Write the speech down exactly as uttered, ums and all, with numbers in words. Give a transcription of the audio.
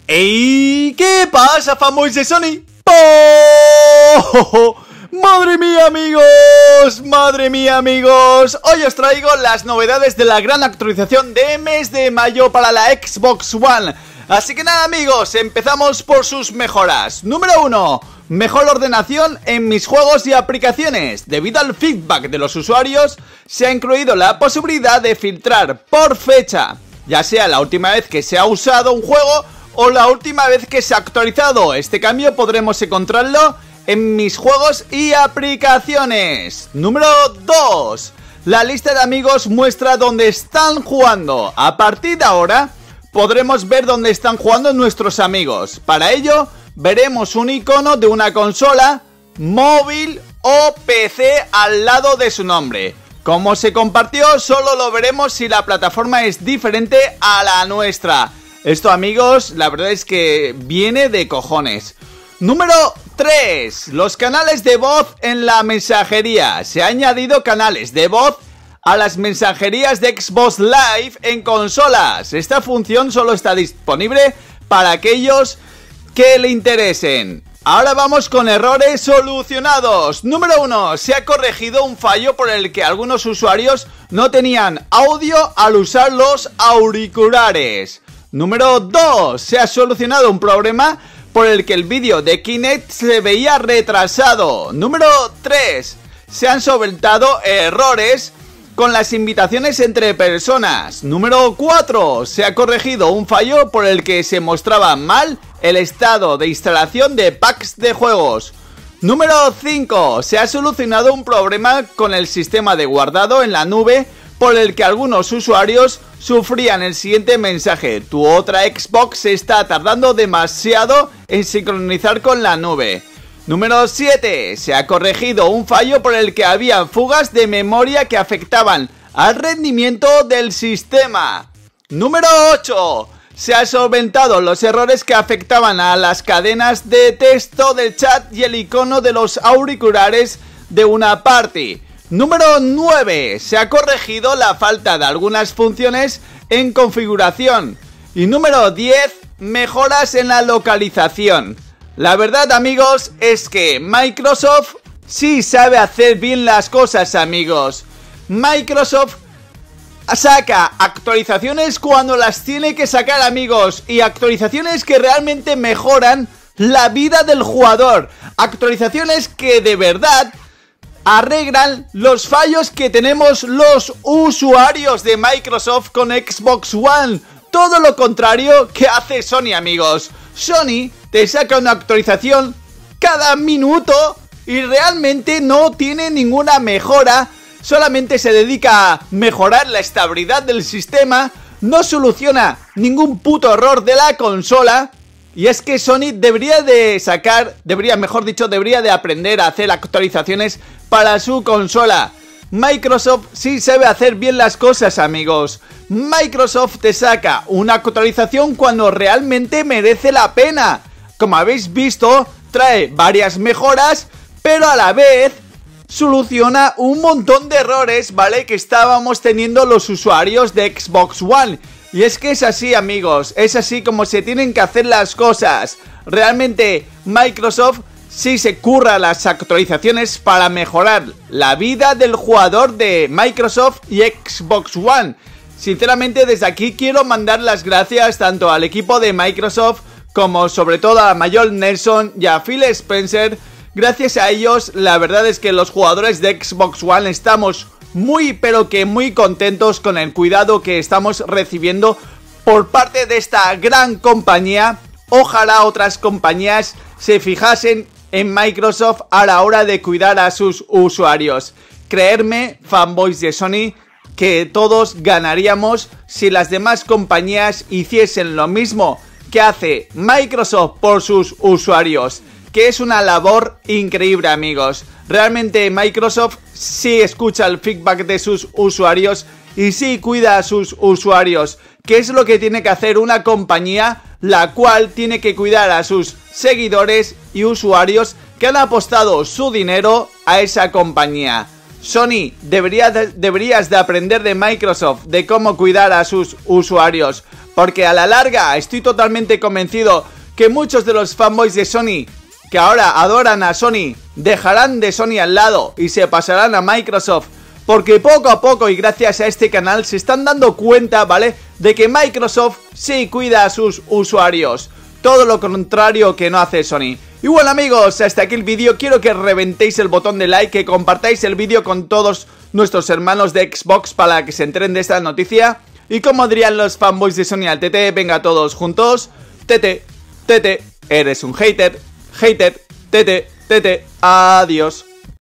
¡Ey! ¿Qué pasa, fanboys de Sony? ¡Oh! ¡Madre mía, amigos! ¡Madre mía, amigos! Hoy os traigo las novedades de la gran actualización de mes de mayo para la Xbox One. Así que nada, amigos, empezamos por sus mejoras. Número uno. Mejor ordenación en mis juegos y aplicaciones. Debido al feedback de los usuarios, se ha incluido la posibilidad de filtrar por fecha, ya sea la última vez que se ha usado un juego o la última vez que se ha actualizado. Este cambio podremos encontrarlo en mis juegos y aplicaciones. Número dos. La lista de amigos muestra dónde están jugando. A partir de ahora podremos ver dónde están jugando nuestros amigos. Para ello veremos un icono de una consola, móvil o P C al lado de su nombre. Como se compartió, solo lo veremos si la plataforma es diferente a la nuestra. Esto, amigos, la verdad es que viene de cojones. Número tres. Los canales de voz en la mensajería. Se han añadido canales de voz a las mensajerías de Xbox Live en consolas. Esta función solo está disponible para aquellos que le interesen. Ahora vamos con errores solucionados. Número uno. Se ha corregido un fallo por el que algunos usuarios no tenían audio al usar los auriculares. Número dos. Se ha solucionado un problema por el que el vídeo de Kinect se veía retrasado. Número tres. Se han solventado errores con las invitaciones entre personas. Número cuatro. Se ha corregido un fallo por el que se mostraba mal el estado de instalación de packs de juegos. Número cinco. Se ha solucionado un problema con el sistema de guardado en la nube por el que algunos usuarios sufrían el siguiente mensaje: tu otra Xbox está tardando demasiado en sincronizar con la nube. Número siete. Se ha corregido un fallo por el que había fugas de memoria que afectaban al rendimiento del sistema. Número ocho. Se han solventado los errores que afectaban a las cadenas de texto del chat y el icono de los auriculares de una party. Número nueve. Se ha corregido la falta de algunas funciones en configuración. Y número diez. Mejoras en la localización. La verdad, amigos, es que Microsoft sí sabe hacer bien las cosas, amigos. Microsoft saca actualizaciones cuando las tiene que sacar, amigos, y actualizaciones que realmente mejoran la vida del jugador. Actualizaciones que de verdad arreglan los fallos que tenemos los usuarios de Microsoft con Xbox One. Todo lo contrario que hace Sony, amigos. Sony te saca una actualización cada minuto y realmente no tiene ninguna mejora. Solamente se dedica a mejorar la estabilidad del sistema. No soluciona ningún puto error de la consola. Y es que Sony debería de sacar, debería, mejor dicho, debería de aprender a hacer actualizaciones para su consola. Microsoft sí sabe hacer bien las cosas, amigos. Microsoft te saca una actualización cuando realmente merece la pena. Como habéis visto, trae varias mejoras, pero a la vez soluciona un montón de errores, ¿vale?, que estábamos teniendo los usuarios de Xbox One. Y es que es así, amigos, es así como se tienen que hacer las cosas. Realmente Microsoft sí se curra las actualizaciones para mejorar la vida del jugador de Microsoft y Xbox One. Sinceramente, desde aquí quiero mandar las gracias tanto al equipo de Microsoft como sobre todo a Mayol Nelson y a Phil Spencer. Gracias a ellos, la verdad es que los jugadores de Xbox One estamos muy pero que muy contentos con el cuidado que estamos recibiendo por parte de esta gran compañía. Ojalá otras compañías se fijasen en Microsoft a la hora de cuidar a sus usuarios. Creedme, fanboys de Sony, que todos ganaríamos si las demás compañías hiciesen lo mismo que hace Microsoft por sus usuarios, que es una labor increíble, amigos. Realmente Microsoft sí escucha el feedback de sus usuarios y sí cuida a sus usuarios, que es lo que tiene que hacer una compañía, la cual tiene que cuidar a sus seguidores y usuarios que han apostado su dinero a esa compañía. Sony, debería de, deberías de aprender de Microsoft de cómo cuidar a sus usuarios, porque a la larga estoy totalmente convencido que muchos de los fanboys de Sony, que ahora adoran a Sony, dejarán de Sony al lado y se pasarán a Microsoft, porque poco a poco y gracias a este canal se están dando cuenta, ¿vale?, de que Microsoft sí cuida a sus usuarios, todo lo contrario que no hace Sony. Y bueno amigos, hasta aquí el vídeo. Quiero que reventéis el botón de like, que compartáis el vídeo con todos nuestros hermanos de Xbox para que se enteren de esta noticia. Y como dirían los fanboys de Sony al T T, venga todos juntos. Tete, Tete, eres un hater, hater, Tete, Tete, adiós.